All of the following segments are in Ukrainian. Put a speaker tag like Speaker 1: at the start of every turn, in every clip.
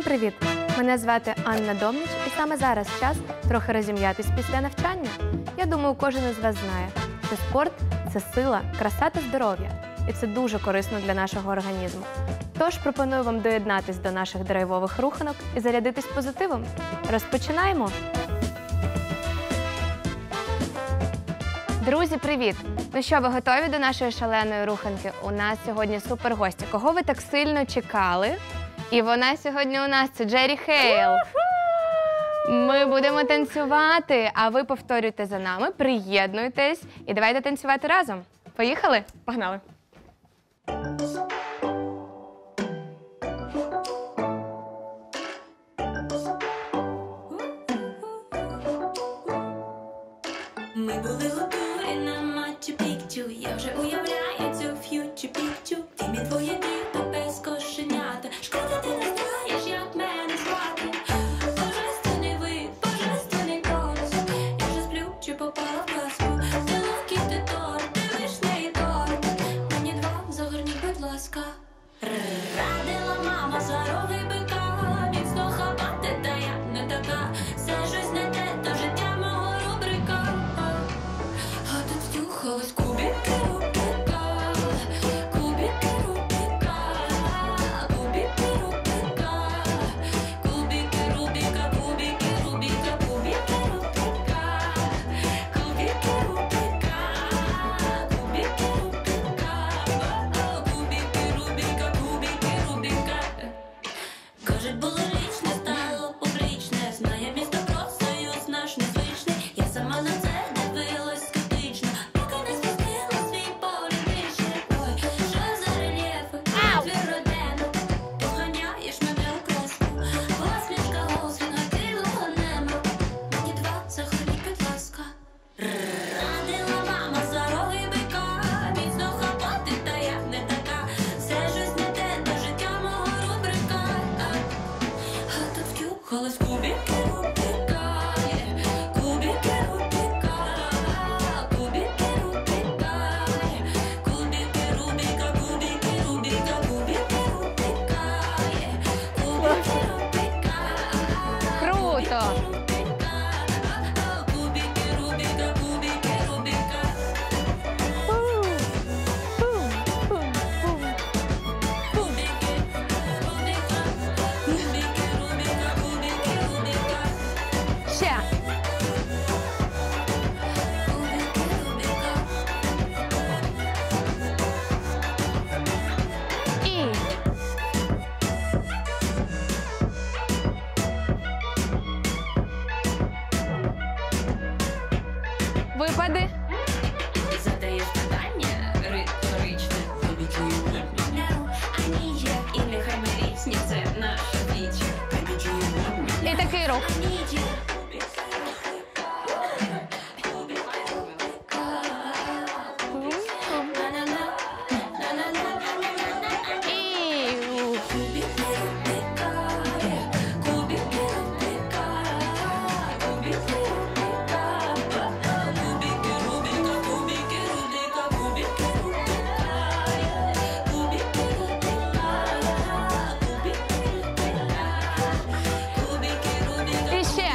Speaker 1: привіт! Мене звати Анна Домніч, і саме зараз час трохи розім'ятись після навчання. Я думаю, кожен із вас знає, що спорт – це сила, краса та здоров'я. І це дуже корисно для нашого організму. Тож пропоную вам доєднатись до наших драйвових руханок і зарядитись позитивом. Розпочинаємо! Друзі, привіт! Ну що, ви готові до нашої шаленої руханки? У нас сьогодні супергостя. Кого ви так сильно чекали? І вона сьогодні у нас – це Джері Хейл. Ми будемо танцювати, а ви повторюйте за нами, приєднуйтесь і давайте танцювати разом. Поїхали? Погнали!
Speaker 2: Ми були готові на Мачу-Пікчу. Я вже уявляю цю ф'ючу-пікчу. Ти мій твоє діто без кошенята. Шкода, ти не знаєш, як мене звати. Божественний вид, божественний голос. Я вже сплю, чи попала в казку. Солодкий ти торт, ти вишневий торт. Мені два загорніть, будь ласка. Радила мама за роги бика. Міцно хапати, та я не така. Все щось не те, то життя мого рубрика. А тут втюхалась кубики рубика. Кубики рубика. Кубики рубика. Кубики рубика. Кубики рубика. Кубики рубика. Кубики рубика. Кубики рубика. Кубики рубика. Кажуть, було лічне, стало публічне. Знає місто про союз наш незвичний. Я сама на це дивилась скептично, поки не спустила свій погляд вище. Ой, що за рельєфи, твій родину. Поганяєш мене у краску. Посмішка, голос, він гатилого нема. Мені два захорні, будь ласка. Радила мама за роги бика. Міцно хапати, та я не така. Все щось не те, до життя мого рубрика. А тут втюхалась кубики рубика. Кубики рубика. Кубики рубика. Кубики рубика. Кубики рубика. Кубики рубика. Кубики рубика.
Speaker 1: Круто!
Speaker 2: Кубики рубика. Кубики рубика.
Speaker 1: Ще! І! Випади!
Speaker 2: Задаєш питання риторичне. Ані є, і нехай ми річні, це наша річ.
Speaker 1: І такий рух. І ще!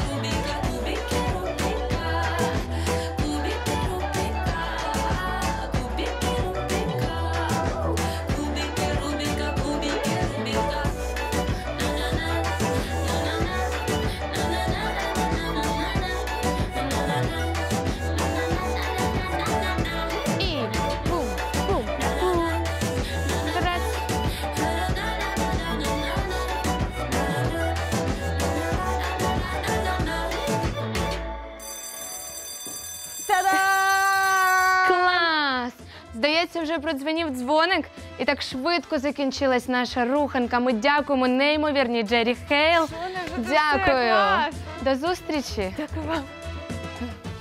Speaker 1: І! Бум! Бум! Бум! Раз! Клас! Здається, вже продзвенів дзвоник, і так швидко закінчилась наша руханка. Ми дякуємо неймовірній Джері Хейл. Дякую! До зустрічі!
Speaker 3: Дякую вам.